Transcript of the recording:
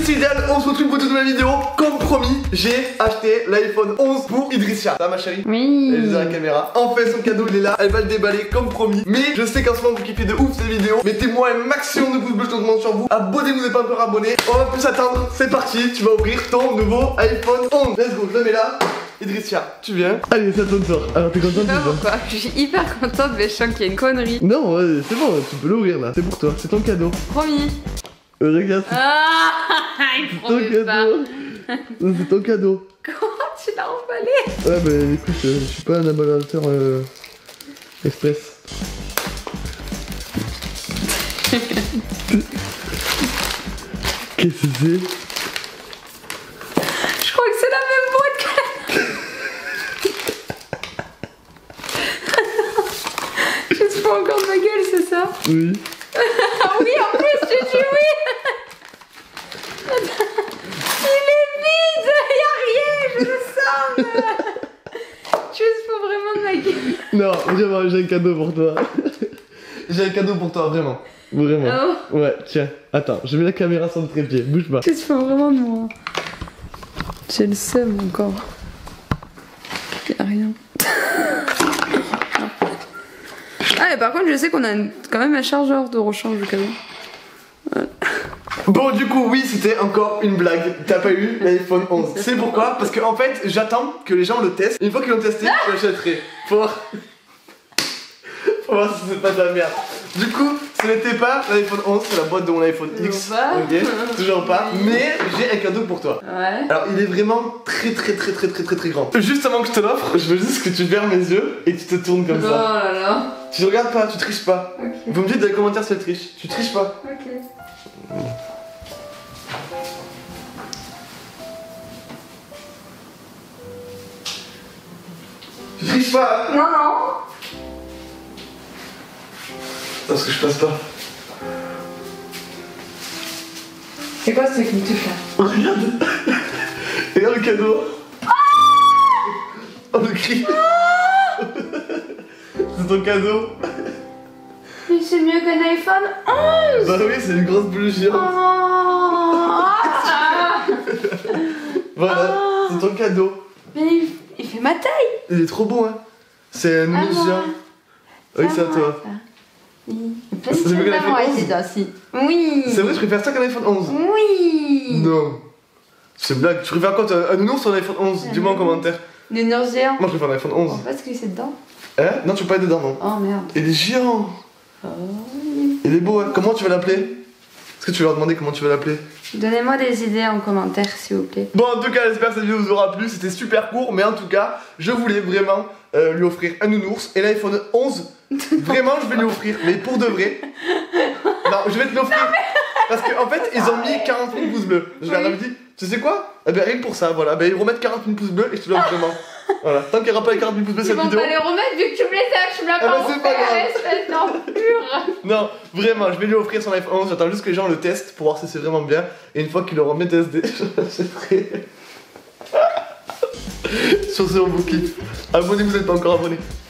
c'est idéal, on se retrouve pour une nouvelle vidéo. Comme promis, j'ai acheté l'iPhone 11 pour Idrissia. Ça va ma chérie? Oui. Elle est à la caméra. Enfin son cadeau il est là, elle va le déballer comme promis. Mais je sais qu'en ce moment vous kiffez de ouf ces vidéos. Mettez-moi un maximum de pouces bleus, je demande sur vous. Abonnez-vous, vous n'êtes pas encore abonné. On va plus attendre, c'est parti. Tu vas ouvrir ton nouveau iPhone 11. Let's go, je le mets là. Idrissia, tu viens? Allez, ça tourne fort. Alors t'es contente? Pourquoi? Je suis hyper contente, mais je sens qu'il y a une connerie. Non, ouais, c'est bon, tu peux l'ouvrir là. C'est pour toi, c'est ton cadeau. Promis. Regarde, Ah, il c'est ton promet pas. cadeau. C'est ton cadeau. Comment tu l'as emballé? Ouais, bah écoute, je suis pas un emballateur express. Qu'est-ce que c'est? Je crois que c'est la même boîte que la... Je te fous encore de ma gueule, c'est ça? Oui. Ah oui, en plus, tu dis oui. Il est vide, y'a rien, je le sens. Tu te fous vraiment de ma gueule. Non, vraiment, j'ai un cadeau pour toi. J'ai un cadeau pour toi, vraiment. Vraiment. Oh. Ouais, tiens, attends, je mets la caméra sur le trépied, bouge pas. Tu te fous vraiment de moi. J'ai le seum encore. Y'a rien. Ah, mais par contre, je sais qu'on a quand même un chargeur de rechange du cadeau. Ouais. Bon, du coup, oui, c'était encore une blague. T'as pas eu l'iPhone 11. C'est pourquoi? Parce que en fait, j'attends que les gens le testent. Une fois qu'ils l'ont testé, je l'achèterai. Faut voir si c'est pas de la merde. Du coup, ce n'était pas l'iPhone 11, c'est la boîte de mon iPhone X. Ok, toujours pas. Mais j'ai un cadeau pour toi. Ouais. Alors, il est vraiment très grand. Juste avant que je te l'offre, je veux juste que tu fermes mes yeux et que tu te tournes comme Oh ça. là là. Tu regardes pas, tu triches pas. Ok. Vous me dites dans les commentaires si elle triche. Tu triches pas. Ok. Tu triches pas. Non, non. Parce que je passe pas. C'est quoi ce qui me touche là? Regarde. Regarde le cadeau. Oh le cri. C'est ton cadeau. Mais c'est mieux qu'un iPhone 11. Bah oui, c'est une grosse boule géante. Oh. Voilà, c'est ton cadeau. Mais il fait ma taille. Il est trop beau hein. C'est un nounours moi. géant. Oui, c'est à toi. Oui. C'est mieux que l'iPhone 11. Oui. C'est vrai, je préfère ça qu'un iPhone 11. Oui. Non. C'est une blague. Tu préfères quoi toi? Un nounours ou un iPhone 11? Dis-moi en commentaire. Le nounours géant. Moi je préfère un iPhone 11. On va pas se glisser dedans. Hein? Non, tu peux pas être dedans, non. Oh merde. Il est géant. Oh. Il est beau hein. Comment tu vas l'appeler? Est-ce que tu vas leur demander comment tu vas l'appeler? Donnez-moi des idées en commentaire s'il vous plaît. Bon, en tout cas, j'espère que cette vidéo vous aura plu. C'était super court, mais en tout cas, je voulais vraiment lui offrir un nounours et l'iPhone 11. Vraiment, je vais lui offrir, mais pour de vrai. Non, je vais te l'offrir. Parce qu'en fait, ils ont mis 40 000 pouces bleus. Je leur ai dit, tu sais quoi? Eh ben, rien que pour ça, voilà. Ben, ils remettent 40 000 pouces bleus et je te l'offre vraiment. Voilà, tant qu'il n'y aura pas les 40 000 pouces bleus cette vidéo. Tu vas pas les remettre vu que tu me les as, je me l'as Ah pas bah, c'est pas grave. espèce d'empure. Non, vraiment, je vais lui offrir son iPhone 11. J'attends juste que les gens le testent pour voir si c'est vraiment bien. Et une fois qu'ils l'auront bien testé, je l'achèterai. Sur ce, on vous kiffe. Abonnez-vous, vous n'êtes pas encore abonné.